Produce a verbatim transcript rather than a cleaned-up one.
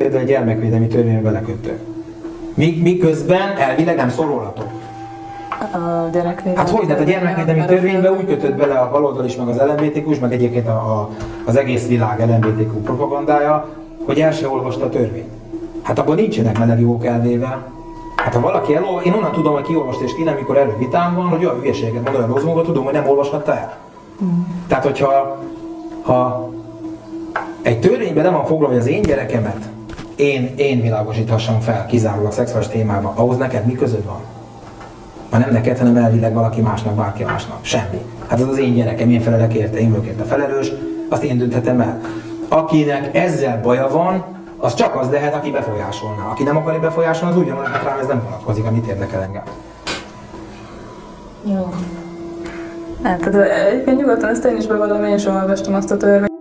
Például a gyermekvédelmi törvénybe belekötő. Miközben elvileg nem szól rólatok. A gyerekvédelmi Hát hogy, de a gyermekvédelmi törvénybe úgy kötött bele a baloldal is, meg az el em bé té kú, meg egyébként a, a, az egész világ el em bé té kú propagandája, hogy el se olvasta a törvényt. Hát abban nincsenek meleg jogok elvéve. Hát ha valaki elol, én onnan tudom, hogy kiolvasta és ki nem, mikor erről vitám van, hogy olyan hülyeséget mond, olyan rozmógot, tudom, hogy nem olvashatta el. Mm. Tehát, hogyha ha egy törvényben nem van foglalva, hogy az én gyerekemet én, én világosíthassam fel kizárólag szexuális témában, ahhoz neked mi közöd van? Ma nem neked, hanem elvileg valaki másnak, bárki másnak. Semmi. Hát az az én gyerekem, én felelek érte, én vagyok érte felelős, azt én dönthetem el. Akinek ezzel baja van, az csak az lehet, aki befolyásolná. Aki nem akarja befolyásolni, az ugyanúgy, hát rám ez nem vonatkozik, amit érdekel engem. Jó. Hát, tehát egyébként nyugodtan ezt én is bevallom, én sem olvastam azt a törvényt.